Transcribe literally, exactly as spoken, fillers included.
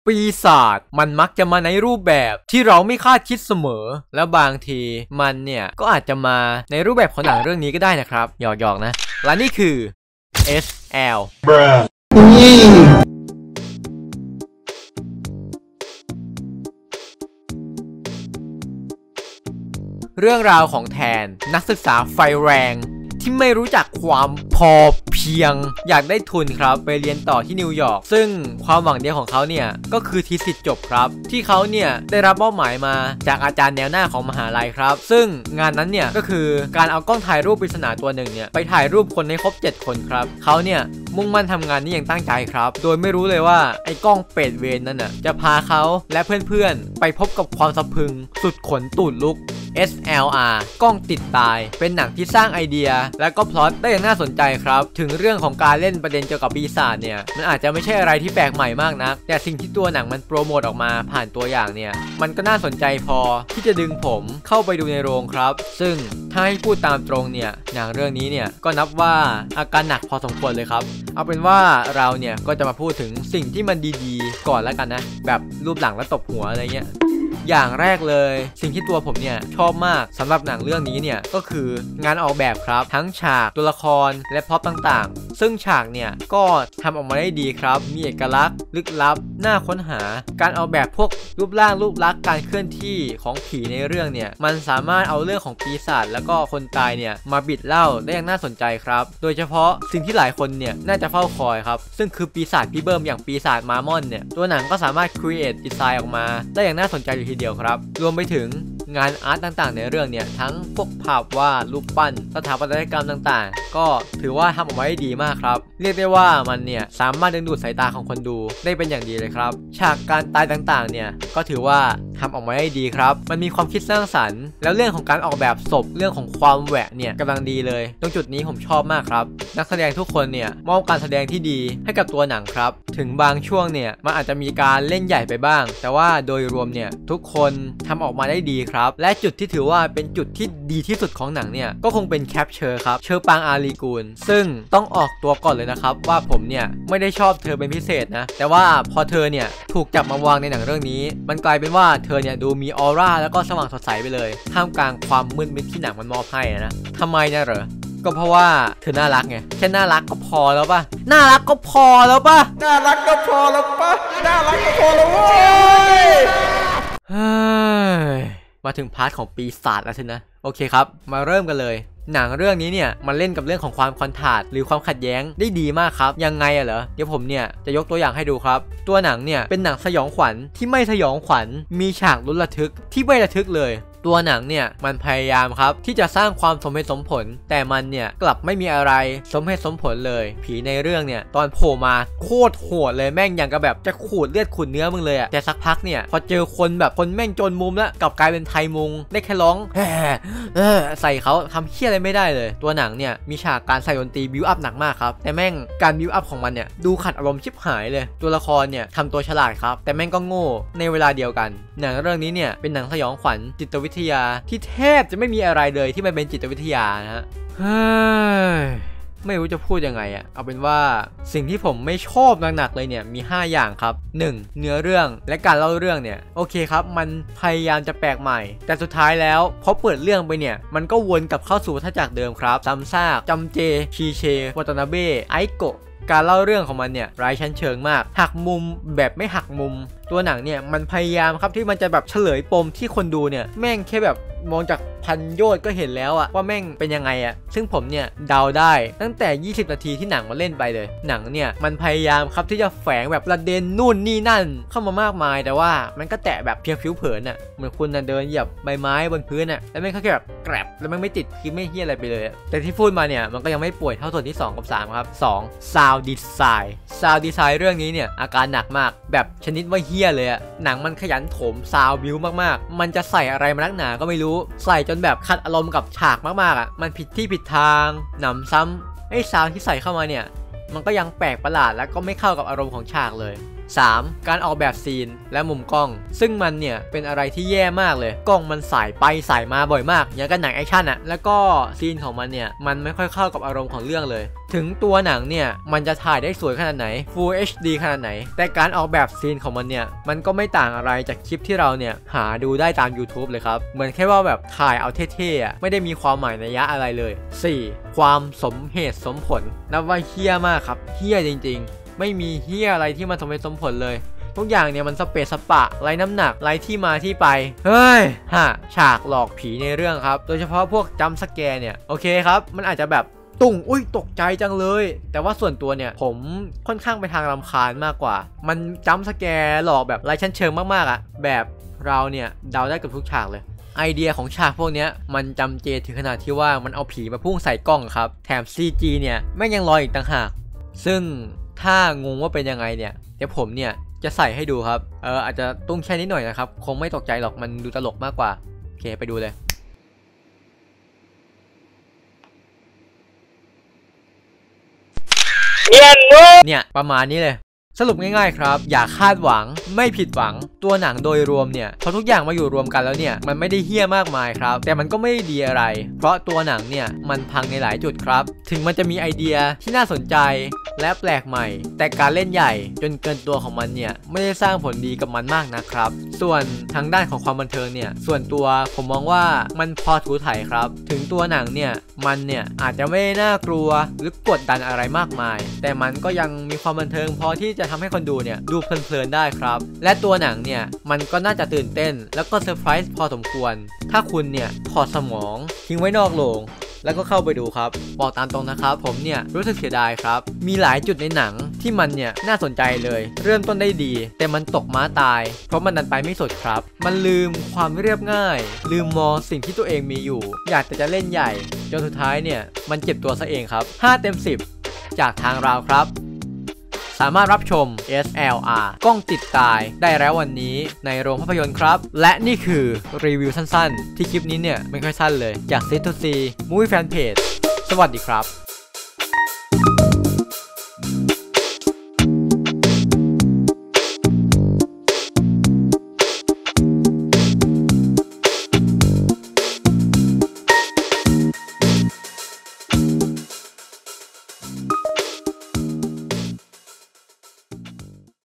ปีศาจมันมักจะมาในรูปแบบที่เราไม่คาดคิดเสมอและบางทีมันเนี่ยก็อาจจะมาในรูปแบบของหนังเรื่องนี้ก็ได้นะครับหยอกๆนะและนี่คือ เอส แอล เรื่องราวของแทนนักศึกษาไฟแรงที่ไม่รู้จักความพอเพียงอยากได้ทุนครับไปเรียนต่อที่นิวยอร์กซึ่งความหวังเดียวของเขาเนี่ยก็คือทีสิทธิ์จบครับที่เขาเนี่ยได้รับมอบหมายมาจากอาจารย์แนวหน้าของมหาลัยครับซึ่งงานนั้นเนี่ยก็คือการเอากล้องถ่ายรูปปริศนาตัวหนึ่งเนี่ยไปถ่ายรูปคนให้ครบเจ็ดคนครับเขาเนี่ยมุ่งมั่นทำงานนี้อย่างตั้งใจครับโดยไม่รู้เลยว่าไอ้กล้องเป็ดเวนนั่นน่ะจะพาเขาและเพื่อนๆไปพบกับความสะพรึงสุดขนตูดลุก เอส แอล อาร์ กล้องติดตายเป็นหนังที่สร้างไอเดียและก็พล็อตได้อย่างน่าสนใจครับถึงเรื่องของการเล่นประเด็นเกี่ยวกับปีศาจเนี่ยมันอาจจะไม่ใช่อะไรที่แปลกใหม่มากนักแต่สิ่งที่ตัวหนังมันโปรโมทออกมาผ่านตัวอย่างเนี่ยมันก็น่าสนใจพอที่จะดึงผมเข้าไปดูในโรงครับซึ่งถ้าให้พูดตามตรงเนี่ยหนังเรื่องนี้เนี่ยก็นับว่าอาการหนักพอสมควรเลยครับเอาเป็นว่าเราเนี่ยก็จะมาพูดถึงสิ่งที่มันดีๆก่อนแล้วกันนะแบบรูปหลังแล้วตบหัวอะไรเงี้ยอย่างแรกเลยสิ่งที่ตัวผมเนี่ยชอบมากสำหรับหนังเรื่องนี้เนี่ยก็คืองานออกแบบครับทั้งฉากตัวละครและพร็อพต่างๆซึ่งฉากเนี่ยก็ทำออกมาได้ดีครับมีเอกลักษณ์ลึกลับน่าค้นหาการออกแบบพวกรูปร่างรูปลักษณ์การเคลื่อนที่ของผีในเรื่องเนี่ยมันสามารถเอาเรื่องของปีศาจแล้วก็คนตายเนี่ยมาบิดเล่าได้อย่างน่าสนใจครับโดยเฉพาะสิ่งที่หลายคนเนี่ยน่าจะเฝ้าคอยครับซึ่งคือปีศาจพี่เบิ้มอย่างปีศาจมามอนเนี่ยตัวหนังก็สามารถ create design ออกมาได้อย่างน่าสนใจอยู่ทีเดียวครับรวมไปถึงงานอาร์ตต่างๆในเรื่องเนี่ยทั้งพวกภาพวาดรูปปั้นสถาปัตยกรรมต่างๆก็ถือว่าทำออกมาได้ดีมากครับเรียกได้ว่ามันเนี่ยสามารถดึงดูดสายตาของคนดูได้เป็นอย่างดีเลยครับฉากการตายต่างๆเนี่ยก็ถือว่าทำออกมาได้ดีครับมันมีความคิดสร้างสรรค์แล้วเรื่องของการออกแบบศพเรื่องของความแหวะเนี่ยกำลังดีเลยตรงจุดนี้ผมชอบมากครับนักแสดงทุกคนเนี่ยมอบการแสดงที่ดีให้กับตัวหนังครับถึงบางช่วงเนี่ยมันอาจจะมีการเล่นใหญ่ไปบ้างแต่ว่าโดยรวมเนี่ยทุกคนทำออกมาได้ดีครับและจุดที่ถือว่าเป็นจุดที่ดีที่สุดของหนังเนี่ยก็คงเป็นแคปเชอร์ครับเชอปางอาลีกูลซึ่งต้องออกตัวก่อนเลยนะครับว่าผมเนี่ยไม่ได้ชอบเธอเป็นพิเศษนะแต่ว่าพอเธอเนี่ยถูกจับมาวางในหนังเรื่องนี้มันกลายเป็นว่าเธอเนี่ยดูมีออร่าแล้วก็สว่างสดใสไปเลยท่ามกลางความมืดมิดที่หนังมันมอบให้นะทำไมเนี่ยเหรอก็เพราะว่าเธอน่ารักไงแค่น่ารักก็พอแล้วป่ะน่ารักก็พอแล้วป่ะน่ารักก็พอแล้วป่ะน่ารักก็พอแล้วเว้ยเฮ้ยมาถึงพาร์ทของปีศาจแล้วสินะโอเคครับมาเริ่มกันเลยหนังเรื่องนี้เนี่ยมันเล่นกับเรื่องของความคอนทราสต์หรือความขัดแย้งได้ดีมากครับยังไงอะเหรอเดี๋ยวผมเนี่ยจะยกตัวอย่างให้ดูครับตัวหนังเนี่ยเป็นหนังสยองขวัญที่ไม่สยองขวัญมีฉากลุ้นระทึกที่ไม่ระทึกเลยตัวหนังเนี่ยมันพยายามครับที่จะสร้างความสมเหตุสมผลแต่มันเนี่ยกลับไม่มีอะไรสมเหตุสมผลเลยผีในเรื่องเนี่ยตอนโผล่มาโคตรโหดเลยแม่งอย่างกับแบบจะขูดเลือดขูดเนื้อมึงเลยอะแต่สักพักเนี่ยพอเจอคนแบบคนแม่งจนมุมแล้วกลับกลายเป็นไทยมุงได้แค่ร้องแฮ่ใส่เขาทำเหี้ยอะไรไม่ได้เลยตัวหนังเนี่ยมีฉากการใส่ดนตรีบิวอัพหนักมากครับแต่แม่งการบิวอัพของมันเนี่ยดูขัดอารมณ์ชิบหายเลยตัวละครเนี่ยทำตัวฉลาดครับแต่แม่งก็โง่ในเวลาเดียวกันหนังเรื่องนี้เนี่ยเป็นหนังสยองขวัญจิตวิทยาที่แทบจะไม่มีอะไรเลยที่มันเป็นจิตวิทยานะฮะเฮ้ยไม่รู้จะพูดยังไงอะเอาเป็นว่าสิ่งที่ผมไม่ชอบหนักๆเลยเนี่ยมีห้าอย่างครับหนึ่งเนื้อเรื่องและการเล่าเรื่องเนี่ยโอเคครับมันพยายามจะแปลกใหม่แต่สุดท้ายแล้วพอเปิดเรื่องไปเนี่ยมันก็วนกลับเข้าสู่วัฏจักรเดิมครับซ้ำซากจำเจชีเชวัตนาเบะไอโกะการเล่าเรื่องของมันเนี่ยไร้ชั้นเชิงมากหักมุมแบบไม่หักมุมตัวหนังเนี่ยมันพยายามครับที่มันจะแบบเฉลยปมที่คนดูเนี่ยแม่งแค่แบบมองจากพันโยชน์ก็เห็นแล้วอะว่าแม่งเป็นยังไงอะซึ่งผมเนี่ยเดาได้ตั้งแต่ยี่สิบนาทีที่หนังมาเล่นไปเลยหนังเนี่ยมันพยายามครับที่จะแฝงแบบประเด็นนู่นนี่นั่นเข้ามามากมายแต่ว่ามันก็แตะแบบเพียงผิวเผินอะเหมือนคุณน่ะเดินเหยียบใบไม้บนพื้นอะแล้วแม่งแค่แบบแกรบแล้วมันไม่ติดคือไม่เหี้ยอะไรไปเลยแต่ที่พูดมาเนี่ยมันก็ยังไม่ป่วยเท่าส่วนที่สองกับสามครับสอง Sound Design Sound Design เรื่องนี้เนี่ยอาการหนักมากแบบชนิดว่าเหี้ยเลยอะหนังมันขยันโถมซาวบิวมากๆมันจะใส่อะไรมานักหนาก็ไม่รู้ใส่จนแบบขัดอารมณ์กับฉากมากๆอ่ะมันผิดที่ผิดทางหนำซ้ำไอ้ซาวที่ใส่เข้ามาเนี่ยมันก็ยังแปลกประหลาดและก็ไม่เข้ากับอารมณ์ของฉากเลยสาม การออกแบบซีนและมุมกล้องซึ่งมันเนี่ยเป็นอะไรที่แย่มากเลยกล้องมันสายไปสายมาบ่อยมากอย่างกับหนังแอคชั่นอะแล้วก็ซีนของมันเนี่ยมันไม่ค่อยเข้ากับอารมณ์ของเรื่องเลยถึงตัวหนังเนี่ยมันจะถ่ายได้สวยขนาดไหน Full เอช ดี ขนาดไหนแต่การออกแบบซีนของมันเนี่ยมันก็ไม่ต่างอะไรจากคลิปที่เราเนี่ยหาดูได้ตาม YouTube เลยครับเหมือนแค่ว่าแบบถ่ายเอาเท่ๆอะไม่ได้มีความหมายนัยยะอะไรเลย สี่ ความสมเหตุสมผลนับว่าเฮี้ยมากครับเฮี้ยจริงๆไม่มีเฮี้ยอะไรที่มันสมเหตุสมผลเลยทุกอย่างเนี่ยมันสเปซสปะไร้น้ำหนักไร้ที่มาที่ไปเฮ้ยฮะฉากหลอกผีในเรื่องครับโดยเฉพาะพวกจัมป์สแกร์เนี่ยโอเคครับมันอาจจะแบบตุ่งอุ้ยตกใจจังเลยแต่ว่าส่วนตัวเนี่ยผมค่อนข้างไปทางรำคาญมากกว่ามันจัมป์สแกร์หลอกแบบไร้ชั้นเชิงมากๆอ่ะแบบเราเนี่ยเดาได้กับทุกฉากเลยไอเดียของฉากพวกนี้มันจำเจถึงขนาดที่ว่ามันเอาผีมาพุ่งใส่กล้องครับแถม ซี จี เนี่ยแม่งยังลอยอีกต่างหากซึ่งถ้างงว่าเป็นยังไงเนี่ยเดี๋ยวผมเนี่ยจะใส่ให้ดูครับเอออาจจะตุ้งแค่นิดหน่อยนะครับคงไม่ตกใจหรอกมันดูตลกมากกว่าโอเคไปดูเลยเนี่ยประมาณนี้เลยสรุปง่ายๆครับอย่าคาดหวังไม่ผิดหวังตัวหนังโดยรวมเนี่ยพอทุกอย่างมาอยู่รวมกันแล้วเนี่ยมันไม่ได้เหี้ยมากมายครับแต่มันก็ไม่ได้ดีอะไรเพราะตัวหนังเนี่ยมันพังในหลายจุดครับถึงมันจะมีไอเดียที่น่าสนใจและแปลกใหม่แต่การเล่นใหญ่จนเกินตัวของมันเนี่ยไม่ได้สร้างผลดีกับมันมากนะครับส่วนทางด้านของความบันเทิงเนี่ยส่วนตัวผมมองว่ามันพอถูถ่ายครับถึงตัวหนังเนี่ยมันเนี่ยอาจจะไม่น่ากลัวหรือกดดันอะไรมากมายแต่มันก็ยังมีความบันเทิงพอที่จะทำให้คนดูเนี่ยดูเพลินๆได้ครับและตัวหนังเนี่ยมันก็น่าจะตื่นเต้นแล้วก็เซอร์ไพรส์พอสมควรถ้าคุณเนี่ยถอดสมองทิ้งไว้นอกโรงแล้วก็เข้าไปดูครับบอกตามตรงนะครับผมเนี่ยรู้สึกเสียดายครับมีหลายจุดในหนังที่มันเนี่ยน่าสนใจเลยเริ่มต้นได้ดีแต่มันตกม้าตายเพราะมันดันไปไม่สุดครับมันลืมความเรียบง่ายลืมมองสิ่งที่ตัวเองมีอยู่อยากแต่จะเล่นใหญ่จนสุดท้ายเนี่ยมันเจ็บตัวซะเองครับห้าเต็มสิบจากทางเราครับสามารถรับชม เอส แอล อาร์ กล้องติดตายได้แล้ววันนี้ในโรงภาพยนตร์ครับและนี่คือรีวิวสั้นๆที่คลิปนี้เนี่ยไม่ค่อยสั้นเลยจาก ซี ทู ซี Movie Fan Page สวัสดีครับ